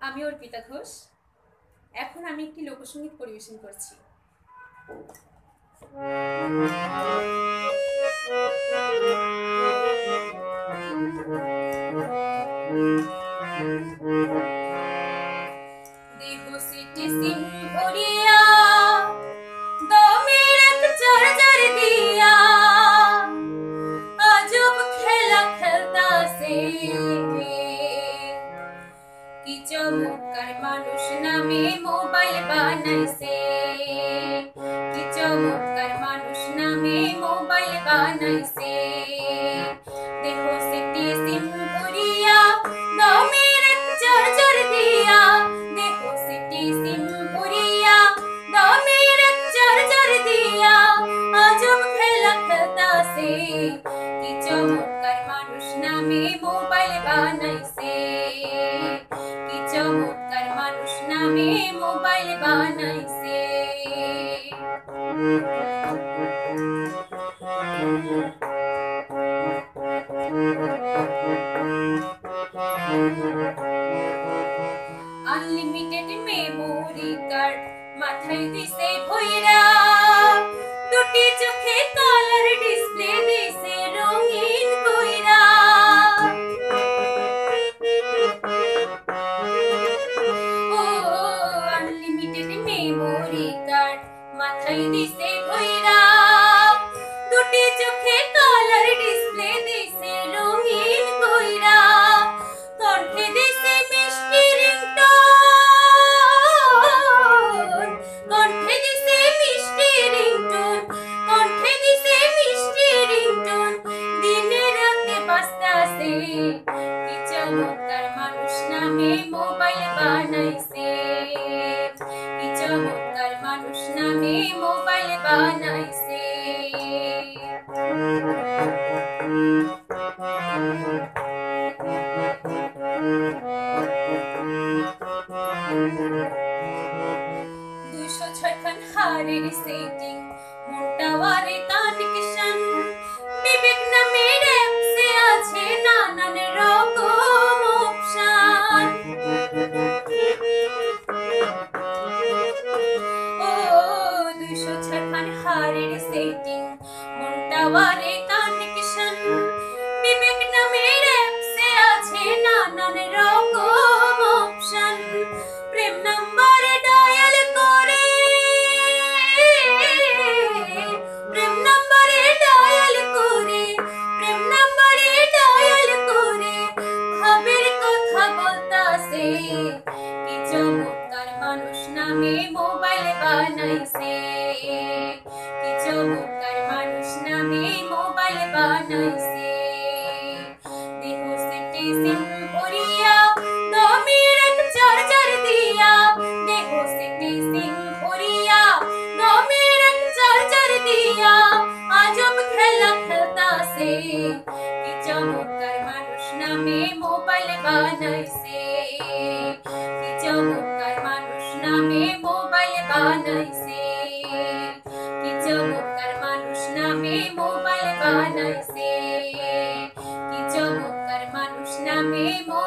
আমি অর্পিতা ঘোষ। এখন আমি একটি লোকসঙ্গীত পরিবেশন করছি। দেহ সিটি সিং ভরিয়া দমের এক চরচর দিয়া আজব খেলা খেলতাছে। কি চমৎকার মানুষ নামে মোবাইল বানাইছে, কি চমৎকার মানুষ নামে মোবাইল বানাইছে। দেহ সিটি সিম ভরিয়া দমের এক চরচর দিয়া, দেহ সিটি সিম ভরিয়া দমের এক চরচর দিয়া আজব খেলা খেলতাছে। কি চমৎকার মানুষ নামে মোবাইল বানাইছে, কি চমৎকার মানুষ নামে মোবাইল বানাইছে। আনলিমিটেড মেমোরি কার্ড মাথায় দিছে ভইরা, দুটি চোখে কালার ডিসপ্লে দিছে রঙিন কইরা। ও আনলিমিটেড মেমোরি কার্ড মাথায় দিছে ভইরা, দুটি চোখে কালার ডিসপ্লে দিছে রঙিন কইরা। কণ্ঠে দিছে মিষ্টি রিংটোন, কণ্ঠে দিছে মিষ্টি রিংটোন, কণ্ঠে দিছে মিষ্টি রিংটোন, দিনে রাতে বাজতাছে। কি চমৎকার মানুষ নামে মোবাইল বানাইছে, কি চমৎকার মানুষ নামে মোবাইল বানাইছে। হারের সেটিং মোটাওয়ারে কানেকশন, বিবেক নামের অ্যাপসে আছে নানান রকম অপশন। ও 256 হারের সেটিং মোটাওয়ারে কানেকশন, বিবেক নামের অ্যাপসে আছে নানান রকম অপশন। প্রেম নাম্বারে ডায়াল করে, প্রেম নাম্বারে ডায়াল করে, প্রেম নাম্বারে ডায়াল করে ভাবের কথা বলতাছে। কি চমৎকার মানুষ নামে মোবাইল বানাইছে, কি চমৎকার মানুষ নামে মোবাইল বানাইছে। দেহ সিটি সিম ভরিয়া দমের এক চরচর দিয়া, দেহ সিটি সিম ভরিয়া দমের এক চরচর দিয়া আজব খেলা খেলতাছে। কি চমৎকার মানুষ নামে মোবাইল বানাইছে, কি চমৎকার মানুষ নামে মোবাইল বানাইছে, কি চমৎকার মানুষ নামে মোবাইল বানাইছে, কি চমৎকার মানুষ নামে